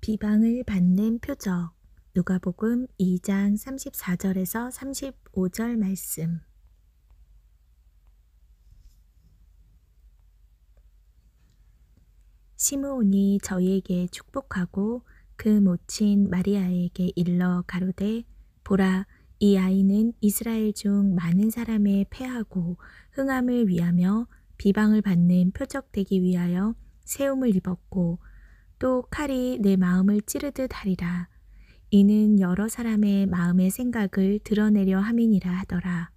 비방을 받는 표적. 누가복음 2장 34절에서 35절 말씀. 시므온이 저희에게 축복하고 그 모친 마리아에게 일러 가로되, 보라, 이 아이는 이스라엘 중 많은 사람의 패하고 흥함을 위하며 비방을 받는 표적 되기 위하여 세움을 입었고, 또 칼이 내 마음을 찌르듯 하리라. 이는 여러 사람의 마음의 생각을 드러내려 함이니라 하더라.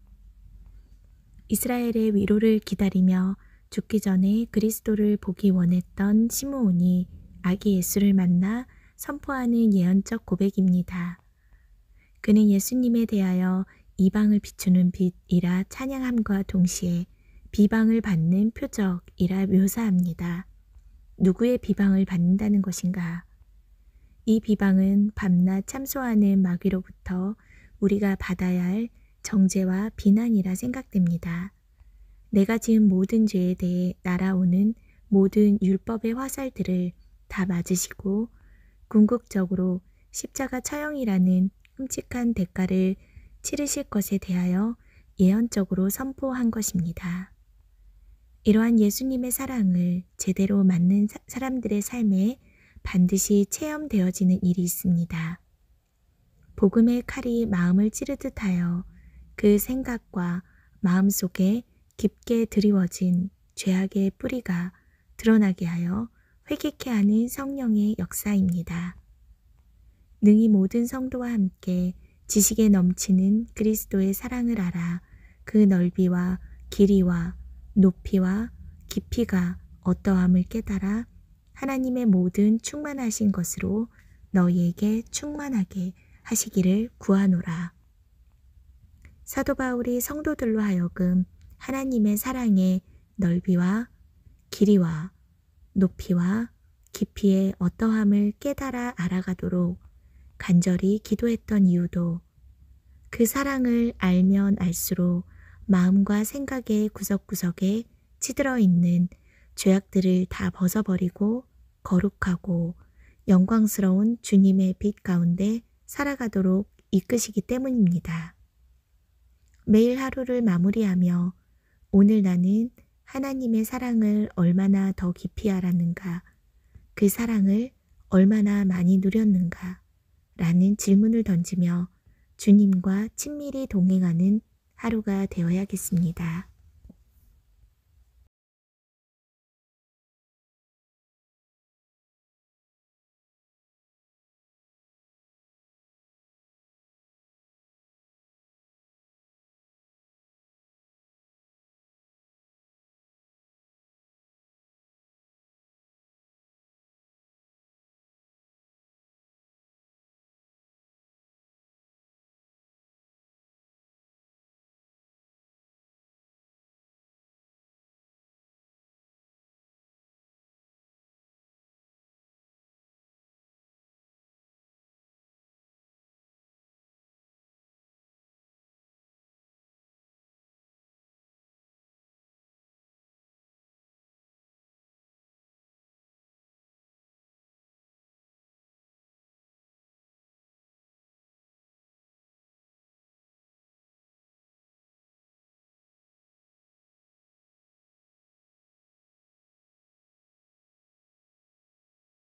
이스라엘의 위로를 기다리며 죽기 전에 그리스도를 보기 원했던 시므온이 아기 예수를 만나 선포하는 예언적 고백입니다. 그는 예수님에 대하여 이방을 비추는 빛이라 찬양함과 동시에 비방을 받는 표적이라 묘사합니다. 누구의 비방을 받는다는 것인가? 이 비방은 밤낮 참소하는 마귀로부터 우리가 받아야 할 정죄와 비난이라 생각됩니다. 내가 지은 모든 죄에 대해 날아오는 모든 율법의 화살들을 다 맞으시고 궁극적으로 십자가 처형이라는 끔찍한 대가를 치르실 것에 대하여 예언적으로 선포한 것입니다. 이러한 예수님의 사랑을 제대로 맞는 사람들의 삶에 반드시 체험되어지는 일이 있습니다. 복음의 칼이 마음을 찌르듯 하여 그 생각과 마음 속에 깊게 드리워진 죄악의 뿌리가 드러나게 하여 회개케 하는 성령의 역사입니다. 능히 모든 성도와 함께 지식에 넘치는 그리스도의 사랑을 알아 그 넓이와 길이와 높이와 깊이가 어떠함을 깨달아 하나님의 모든 충만하신 것으로 너희에게 충만하게 하시기를 구하노라. 사도 바울이 성도들로 하여금 하나님의 사랑의 넓이와 길이와 높이와 깊이의 어떠함을 깨달아 알아가도록 간절히 기도했던 이유도 그 사랑을 알면 알수록 마음과 생각의 구석구석에 치들어 있는 죄악들을 다 벗어버리고 거룩하고 영광스러운 주님의 빛 가운데 살아가도록 이끄시기 때문입니다. 매일 하루를 마무리하며 오늘 나는 하나님의 사랑을 얼마나 더 깊이 알았는가, 그 사랑을 얼마나 많이 누렸는가 라는 질문을 던지며 주님과 친밀히 동행하는 하루가 되어야겠습니다.